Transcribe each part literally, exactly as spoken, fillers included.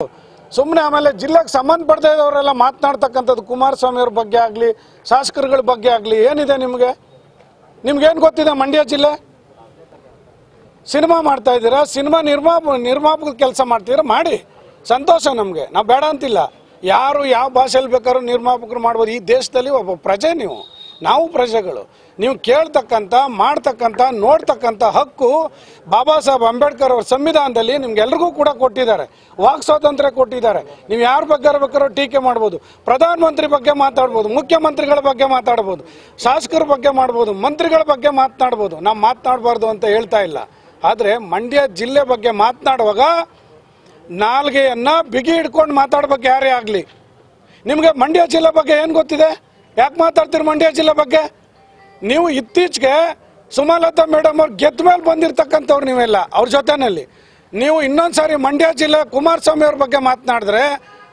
ಸುಮ್ಮನೆ ಆಮೇಲೆ ಜಿಲ್ಲೆಗೆ ಸಂಬಂಧಪಡದೇ ಇದ್ದವರೆಲ್ಲ ಮಾತನಾಡ್ತಕ್ಕಂಥದ್ದು ಕುಮಾರಸ್ವಾಮಿ ಅವ್ರ ಬಗ್ಗೆ ಆಗಲಿ ಶಾಸಕರುಗಳ ಬಗ್ಗೆ ಆಗಲಿ ಏನಿದೆ ನಿಮಗೆ? ನಿಮ್ಗೇನು ಗೊತ್ತಿದೆ ಮಂಡ್ಯ ಜಿಲ್ಲೆ? ಸಿನಿಮಾ ಮಾಡ್ತಾ ಇದ್ದೀರಾ, ಸಿನಿಮಾ ನಿರ್ಮಾಪ ನಿರ್ಮಾಪಕ ಕೆಲಸ ಮಾಡ್ತೀರಾ, ಮಾಡಿ ಸಂತೋಷ ನಮಗೆ, ನಾವು ಬೇಡ ಅಂತಿಲ್ಲ. ಯಾರು ಯಾವ ಭಾಷೆಯಲ್ಲಿ ಬೇಕಾದ್ರೂ ನಿರ್ಮಾಪಕರು ಮಾಡ್ಬೋದು. ಈ ದೇಶದಲ್ಲಿ ಒಬ್ಬ ಪ್ರಜೆ ನೀವು, ನಾವು ಪ್ರಜೆಗಳು. ನೀವು ಕೇಳ್ತಕ್ಕಂಥ ಮಾಡ್ತಕ್ಕಂಥ ನೋಡ್ತಕ್ಕಂಥ ಹಕ್ಕು ಬಾಬಾ ಸಾಹೇಬ್ ಅಂಬೇಡ್ಕರ್ ಅವ್ರ ಸಂವಿಧಾನದಲ್ಲಿ ನಿಮ್ಗೆಲ್ರಿಗೂ ಕೂಡ ಕೊಟ್ಟಿದ್ದಾರೆ. ವಾಕ್ ಸ್ವಾತಂತ್ರ್ಯ ಕೊಟ್ಟಿದ್ದಾರೆ. ನೀವು ಯಾರ ಬಗ್ಗೆ ಬೇಕಾದ್ರೂ ಟೀಕೆ ಮಾಡ್ಬೋದು, ಪ್ರಧಾನಮಂತ್ರಿ ಬಗ್ಗೆ ಮಾತಾಡ್ಬೋದು, ಮುಖ್ಯಮಂತ್ರಿಗಳ ಬಗ್ಗೆ ಮಾತಾಡ್ಬೋದು, ಶಾಸಕರ ಬಗ್ಗೆ ಮಾಡ್ಬೋದು, ಮಂತ್ರಿಗಳ ಬಗ್ಗೆ ಮಾತನಾಡ್ಬೋದು. ನಾವು ಮಾತನಾಡಬಾರ್ದು ಅಂತ ಹೇಳ್ತಾ ಇಲ್ಲ. ಆದರೆ ಮಂಡ್ಯ ಜಿಲ್ಲೆ ಬಗ್ಗೆ ಮಾತನಾಡುವಾಗ ನಾಲ್ಗೆಯನ್ನು ಬಿಗಿ ಹಿಡ್ಕೊಂಡು ಮಾತಾಡ್ಬೇಕು ಯಾರೇ ಆಗಲಿ. ನಿಮಗೆ ಮಂಡ್ಯ ಜಿಲ್ಲೆ ಬಗ್ಗೆ ಏನು ಗೊತ್ತಿದೆ? ಯಾಕೆ ಮಾತಾಡ್ತೀರಿ ಮಂಡ್ಯ ಜಿಲ್ಲೆ ಬಗ್ಗೆ? ನೀವು ಇತ್ತೀಚೆಗೆ ಸುಮಲತಾ ಮೇಡಮ್ ಅವ್ರು ಗೆದ್ದ ಮೇಲೆ ಬಂದಿರತಕ್ಕಂಥವ್ರು ನೀವೆಲ್ಲ ಅವ್ರ ಜೊತೆಯಲ್ಲಿ. ನೀವು ಇನ್ನೊಂದು ಸಾರಿ ಮಂಡ್ಯ ಜಿಲ್ಲೆ ಕುಮಾರಸ್ವಾಮಿ ಅವ್ರ ಬಗ್ಗೆ ಮಾತನಾಡಿದ್ರೆ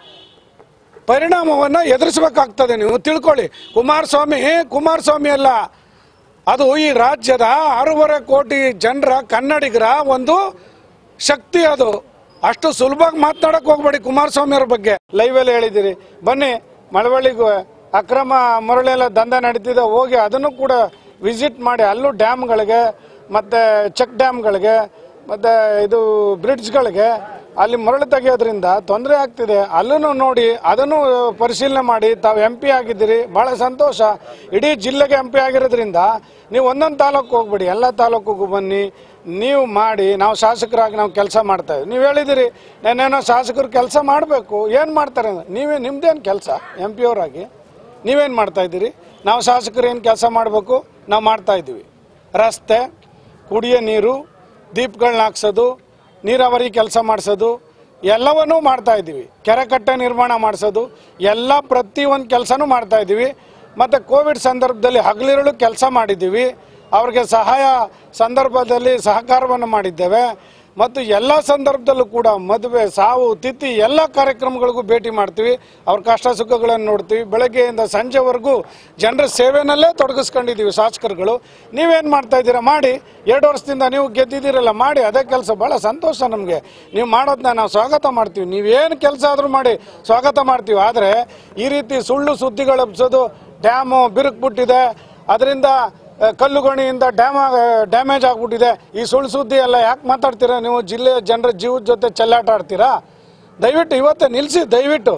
ಪರಿಣಾಮವನ್ನು ಎದುರಿಸಬೇಕಾಗ್ತದೆ. ನೀವು ತಿಳ್ಕೊಳ್ಳಿ. ಕುಮಾರಸ್ವಾಮಿ ಕುಮಾರಸ್ವಾಮಿ ಅಲ್ಲ, ಅದು ಈ ರಾಜ್ಯದ ಆರೂವರೆ ಕೋಟಿ ಜನರ ಕನ್ನಡಿಗರ ಒಂದು ಶಕ್ತಿ. ಅದು ಅಷ್ಟು ಸುಲಭವಾಗಿ ಮಾತನಾಡಕ್ಕೆ ಹೋಗ್ಬೇಡಿ ಕುಮಾರಸ್ವಾಮಿ ಅವ್ರ ಬಗ್ಗೆ. ಲೈವಲ್ಲಿ ಹೇಳಿದ್ದೀರಿ, ಬನ್ನಿ ಮಳವಳ್ಳಿಗೂ ಅಕ್ರಮ ಮರಳೆಲ್ಲ ದಂಧೆ ನಡೀತಿದೆ, ಹೋಗಿ ಅದನ್ನು ಕೂಡ ವಿಸಿಟ್ ಮಾಡಿ. ಅಲ್ಲೂ ಡ್ಯಾಮ್ಗಳಿಗೆ ಮತ್ತು ಚೆಕ್ ಡ್ಯಾಮ್ಗಳಿಗೆ ಮತ್ತು ಇದು ಬ್ರಿಡ್ಜ್ಗಳಿಗೆ ಅಲ್ಲಿ ಮರಳು ತೆಗೆಯೋದ್ರಿಂದ ತೊಂದರೆ ಆಗ್ತಿದೆ. ಅಲ್ಲೂ ನೋಡಿ ಅದನ್ನು ಪರಿಶೀಲನೆ ಮಾಡಿ. ತಾವು ಎಂ ಪಿ ಆಗಿದ್ದೀರಿ, ಭಾಳ ಸಂತೋಷ. ಇಡೀ ಜಿಲ್ಲೆಗೆ ಎಂ ಪಿ ಆಗಿರೋದ್ರಿಂದ ನೀವು ಒಂದೊಂದು ತಾಲೂಕು ಹೋಗ್ಬಿಡಿ, ಎಲ್ಲ ತಾಲೂಕಿಗೂ ಬನ್ನಿ, ನೀವು ಮಾಡಿ. ನಾವು ಶಾಸಕರಾಗಿ ನಾವು ಕೆಲಸ ಮಾಡ್ತಾಯಿದ್ವಿ. ನೀವು ಹೇಳಿದಿರಿ ನಾನೇನೋ ಶಾಸಕರು ಕೆಲಸ ಮಾಡಬೇಕು, ಏನು ಮಾಡ್ತಾರೆ? ನೀವೇ ನಿಮ್ದೇನು ಕೆಲಸ? ಎಂ ಪಿ ಅವರಾಗಿ ನೀವೇನು ಮಾಡ್ತಾಯಿದ್ದೀರಿ? ನಾವು ಶಾಸಕರು ಏನು ಕೆಲಸ ಮಾಡಬೇಕು ನಾವು ಮಾಡ್ತಾಯಿದ್ದೀವಿ. ರಸ್ತೆ, ಕುಡಿಯೋ ನೀರು, ದೀಪಗಳನ್ನ ಹಾಕ್ಸೋದು, ನೀರಾವರಿ ಕೆಲಸ ಮಾಡಿಸೋದು ಎಲ್ಲವನ್ನೂ ಮಾಡ್ತಾಯಿದ್ದೀವಿ. ಕೆರೆ ಕಟ್ಟೆ ನಿರ್ಮಾಣ ಮಾಡಿಸೋದು ಎಲ್ಲ ಪ್ರತಿಯೊಂದು ಕೆಲಸನೂ ಮಾಡ್ತಾಯಿದ್ದೀವಿ. ಮತ್ತು ಕೋವಿಡ್ ಸಂದರ್ಭದಲ್ಲಿ ಹಗಲಿರುಳು ಕೆಲಸ ಮಾಡಿದ್ದೀವಿ. ಅವ್ರಿಗೆ ಸಹಾಯ ಸಂದರ್ಭದಲ್ಲಿ ಸಹಕಾರವನ್ನು ಮಾಡಿದ್ದೇವೆ. ಮತ್ತು ಎಲ್ಲ ಸಂದರ್ಭದಲ್ಲೂ ಕೂಡ ಮದುವೆ, ಸಾವು, ತಿಥಿ ಎಲ್ಲ ಕಾರ್ಯಕ್ರಮಗಳಿಗೂ ಭೇಟಿ ಮಾಡ್ತೀವಿ. ಅವ್ರ ಕಷ್ಟ ಸುಖಗಳನ್ನು ನೋಡ್ತೀವಿ. ಬೆಳಗ್ಗೆಯಿಂದ ಸಂಜೆವರೆಗೂ ಜನರ ಸೇವೆಯಲ್ಲೇ ತೊಡಗಿಸ್ಕೊಂಡಿದ್ದೀವಿ ಶಾಸಕರುಗಳು. ನೀವೇನು ಮಾಡ್ತಾಯಿದ್ದೀರಾ? ಮಾಡಿ. ಎರಡು ವರ್ಷದಿಂದ ನೀವು ಗೆದ್ದಿದ್ದೀರಲ್ಲ, ಮಾಡಿ ಅದೇ ಕೆಲಸ. ಭಾಳ ಸಂತೋಷ ನಮಗೆ. ನೀವು ಮಾಡೋದನ್ನ ನಾವು ಸ್ವಾಗತ ಮಾಡ್ತೀವಿ. ನೀವೇನು ಕೆಲಸ ಆದರೂ ಮಾಡಿ ಸ್ವಾಗತ ಮಾಡ್ತೀವಿ. ಆದರೆ ಈ ರೀತಿ ಸುಳ್ಳು ಸುದ್ದಿಗಳು ಹಬ್ಸೋದು, ಡ್ಯಾಮು ಬಿರುಕ್ಬಿಟ್ಟಿದೆ, ಅದರಿಂದ ಕಲ್ಲುಗಣಿಯಿಂದ ಡ್ಯಾಮ್ ಡ್ಯಾಮೇಜ್ ಆಗಿಬಿಟ್ಟಿದೆ, ಈ ಸುಳ್ಳು ಸುದ್ದಿ ಎಲ್ಲ ಯಾಕೆ ಮಾತಾಡ್ತೀರಾ? ನೀವು ಜಿಲ್ಲೆಯ ಜನರ ಜೀವದ ಜೊತೆ ಚೆಲ್ಲಾಟ ಆಡ್ತೀರಾ? ದಯವಿಟ್ಟು ಇವತ್ತೇ ನಿಲ್ಲಿಸಿ. ದಯವಿಟ್ಟು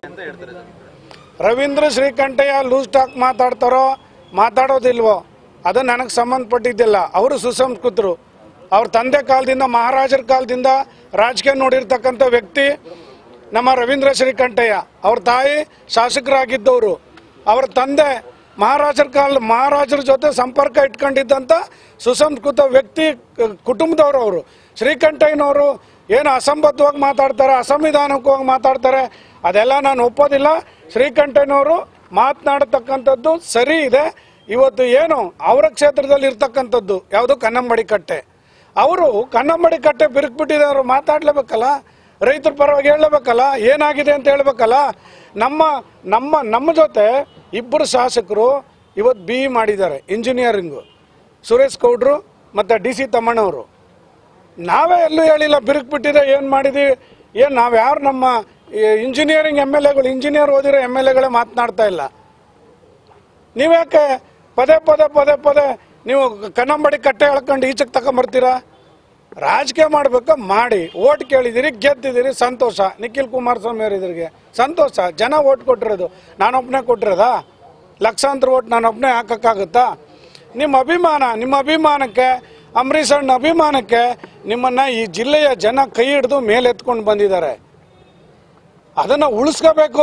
ರವೀಂದ್ರ ಶ್ರೀಕಂಠಯ್ಯ ಲೂಸ್ ಟಾಕ್ ಮಾತಾಡ್ತಾರೋ ಮಾತಾಡೋದಿಲ್ವೋ ಅದು ನನಗೆ ಸಂಬಂಧಪಟ್ಟಿದ್ದಿಲ್ಲ. ಅವರು ಸುಸಂಸ್ಕೃತರು. ಅವ್ರ ತಂದೆ ಕಾಲದಿಂದ, ಮಹಾರಾಜರ ಕಾಲದಿಂದ ರಾಜಕೀಯ ನೋಡಿರ್ತಕ್ಕಂಥ ವ್ಯಕ್ತಿ ನಮ್ಮ ರವೀಂದ್ರ ಶ್ರೀಕಂಠಯ್ಯ. ಅವ್ರ ತಾಯಿ ಶಾಸಕರಾಗಿದ್ದವರು, ಅವರ ತಂದೆ ಮಹಾರಾಜರ ಕಾಲ ಮಹಾರಾಜರ ಜೊತೆ ಸಂಪರ್ಕ ಇಟ್ಕೊಂಡಿದ್ದಂಥ ಸುಸಂಸ್ಕೃತ ವ್ಯಕ್ತಿ ಕುಟುಂಬದವರು ಅವರು. ಶ್ರೀಕಂಠಯ್ಯನವರು ಏನು ಅಸಂಬದ್ಧವಾಗಿ ಮಾತಾಡ್ತಾರೆ, ಅಸಂವಿಧಾನಕವಾಗಿ ಮಾತಾಡ್ತಾರೆ, ಅದೆಲ್ಲ ನಾನು ಒಪ್ಪೋದಿಲ್ಲ. ಶ್ರೀಕಂಠಯ್ಯನವರು ಮಾತನಾಡತಕ್ಕಂಥದ್ದು ಸರಿ ಇದೆ. ಇವತ್ತು ಏನು ಅವರ ಕ್ಷೇತ್ರದಲ್ಲಿ ಇರ್ತಕ್ಕಂಥದ್ದು ಯಾವುದು ಕನ್ನಂಬಾಡಿ ಕಟ್ಟೆ, ಅವರು ಕನ್ನಂಬಾಡಿ ಕಟ್ಟೆ ಬಿರುಕ್ಬಿಟ್ಟಿದೆ, ಅವರು ಮಾತಾಡಲೇಬೇಕಲ್ಲ, ರೈತರ ಪರವಾಗಿ ಹೇಳಬೇಕಲ್ಲ, ಏನಾಗಿದೆ ಅಂತ ಹೇಳಬೇಕಲ್ಲ. ನಮ್ಮ ನಮ್ಮ ನಮ್ಮ ಜೊತೆ ಇಬ್ಬರು ಶಾಸಕರು ಇವತ್ತು ಬಿ ಇ ಮಾಡಿದ್ದಾರೆ, ಇಂಜಿನಿಯರಿಂಗು, ಸುರೇಶ್ ಗೌಡ್ರು ಮತ್ತು ಡಿ ಸಿ ತಮ್ಮಣ್ಣವರು. ನಾವೇ ಎಲ್ಲೂ ಹೇಳಿಲ್ಲ ಬಿರುಕ್ಬಿಟ್ಟಿದೆ, ಏನು ಮಾಡಿದ್ದೀವಿ, ಏನು ನಾವು ಯಾರು ನಮ್ಮ ಇಂಜಿನಿಯರಿಂಗ್ ಎಮ್ ಎಲ್ ಎಗಳು, ಇಂಜಿನಿಯರ್ ಓದಿರೋ ಎಮ್ ಎಲ್ ಎಗಳೇ ಮಾತನಾಡ್ತಾ ಇಲ್ಲ. ನೀವ್ಯಾಕೆ ಪದೇ ಪದೇ ಪದೇ ಪದೇ ನೀವು ಕನ್ನಂಬಾಡಿ ಕಟ್ಟೆ ಎಳ್ಕೊಂಡು ಈಚೆಗೆ ತಗೊಂಬರ್ತೀರಾ? ರಾಜಕೀಯ ಮಾಡಬೇಕು, ಮಾಡಿ. ಓಟ್ ಕೇಳಿದ್ದೀರಿ, ಗೆದ್ದಿದ್ದೀರಿ, ಸಂತೋಷ. ನಿಖಿಲ್ ಕುಮಾರಸ್ವಾಮಿ ಅವರಿದ್ರಿಗೆ ಸಂತೋಷ. ಜನ ಓಟ್ ಕೊಟ್ಟಿರೋದು ನಾನೊಬ್ಬನೇ ಕೊಟ್ಟಿರೋದಾ? ಲಕ್ಷಾಂತರ ಓಟ್ ನಾನೊಬ್ಬನೇ ಹಾಕೋಕ್ಕಾಗುತ್ತಾ? ನಿಮ್ಮ ಅಭಿಮಾನ, ನಿಮ್ಮ ಅಭಿಮಾನಕ್ಕೆ, ಅಂಬರೀಷ್ ಅಣ್ಣ ಅಭಿಮಾನಕ್ಕೆ ನಿಮ್ಮನ್ನು ಈ ಜಿಲ್ಲೆಯ ಜನ ಕೈ ಹಿಡಿದು ಮೇಲೆತ್ಕೊಂಡು ಬಂದಿದ್ದಾರೆ. ಅದನ್ನು ಉಳಿಸ್ಕೋಬೇಕು.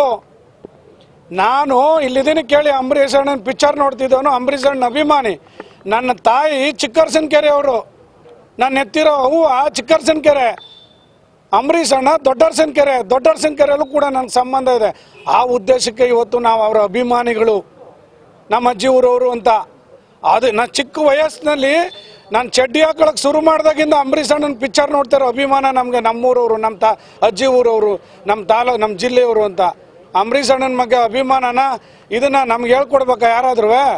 ನಾನು ಇಲ್ಲಿದ್ದೀನಿ ಕೇಳಿ, ಅಂಬರೀಷ್ ಅಣ್ಣನ ಪಿಕ್ಚರ್ ನೋಡ್ತಿದ್ದವನು, ಅಂಬರೀಷ್ ಅಣ್ಣ ಅಭಿಮಾನಿ. ನನ್ನ ತಾಯಿ ಚಿಕ್ಕರಸನ ಕೆರೆ ಅವರು, ನಾನು ಎತ್ತಿರೋ ಹೂವು ಚಿಕ್ಕರಸನ ಕೆರೆ, ಅಂಬರೀಷ್ ಅಣ್ಣ ದೊಡ್ಡರಸನ ಕೆರೆ, ದೊಡ್ಡರಸನ ಕೆರೆಯಲ್ಲೂ ಕೂಡ ನನಗೆ ಸಂಬಂಧ ಇದೆ. ಆ ಉದ್ದೇಶಕ್ಕೆ ಇವತ್ತು ನಾವು ಅವರ ಅಭಿಮಾನಿಗಳು, ನಮ್ಮ ಅಜ್ಜಿ ಊರವರು ಅಂತ. ಅದು ನಾನು ಚಿಕ್ಕ ವಯಸ್ಸಿನಲ್ಲಿ ನಾನು ಚಡ್ಡಿ ಹಾಕೊಳಕ್ಕೆ ಶುರು ಮಾಡಿದಾಗಿಂದ ಅಂಬರೀಷ್ ಅಣ್ಣನ ಪಿಕ್ಚರ್ ನೋಡ್ತಿರೋ ಅಭಿಮಾನ ನಮಗೆ. ನಮ್ಮೂರವರು, ನಮ್ಮ ತಾ ಅಜ್ಜಿ ಊರವರು, ನಮ್ಮ ತಾಲೂಕು, ನಮ್ಮ ಜಿಲ್ಲೆಯವರು ಅಂತ. ಅಂಬರೀಷ್ ಅಣ್ಣನ ಬಗ್ಗೆ ಅಭಿಮಾನನ ಇದನ್ನು ನಮ್ಗೆ ಹೇಳ್ಕೊಡ್ಬೇಕಾ ಯಾರಾದ್ರೂ?